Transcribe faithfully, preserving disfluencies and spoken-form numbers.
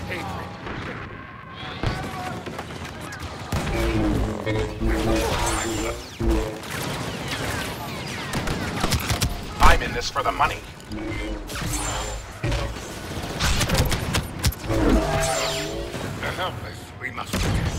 hatred. I'm in this for the money. The helpless we must protect.